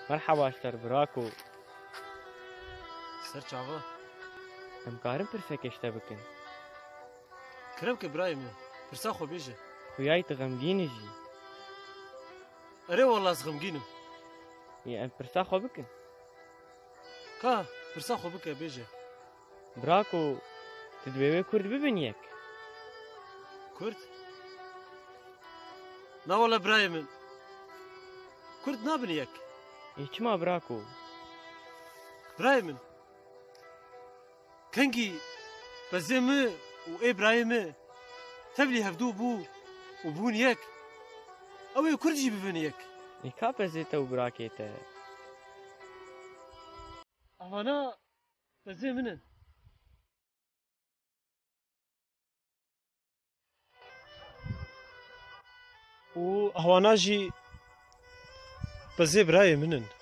مرحبا اشتر براكو سر چاوا ام كارم برفكش تبكن کرم که برای من پرسا خو بیجه خوياي تغمجيني جي اره والله از غمگینم يا ام برسا خو بكن که پرسا خو بکه بیجه براكو تدويوي كرد ببنيك کرد نه والله برای من کرد نابن یک يچما براكو برای من کنگی بزمه و ابراهيم تبلي هفدو بو وبون يك او كردجي ببن يك يكابا زيتا وبراكيتا انا بزي منن و هواناجي بزي براي منن